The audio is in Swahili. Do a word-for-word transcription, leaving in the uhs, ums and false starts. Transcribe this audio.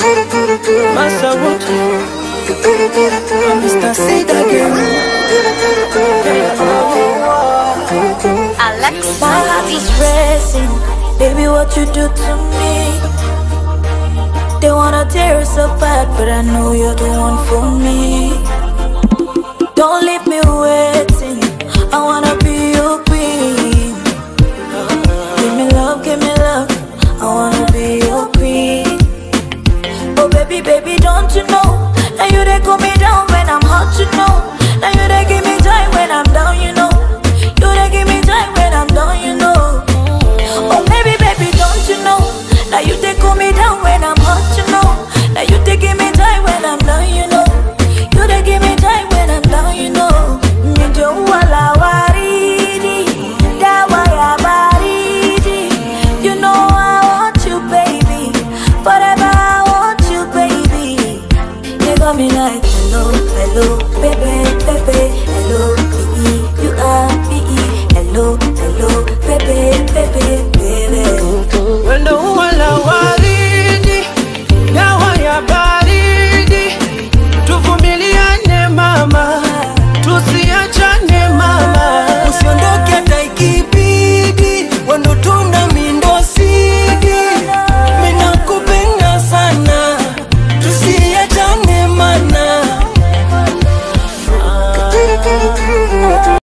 Masauti, Mister Say That Again. Alex, my heart is racing. Baby, what you do to me? They wanna tear us apart, but I know you're the one for me. Don't leave me waiting, I wanna be your queen. Give me love, give me love, I wanna be your queen. Oh baby, baby, don't you know? Now you they cool me down when I'm hot, you know. Now you they give me joy when I'm down, you know. You they give me joy when I'm down, you know. Oh baby, baby, don't you know? Now you they cool me down when I'm hot, you know. Now you they give me joy when I'm down, you know. You they give me joy when I'm down, you know. Nijo wala waridi, dawa ya baridi. You know I want you, baby. Forever I want you, baby. You got me like hello, hello, baby.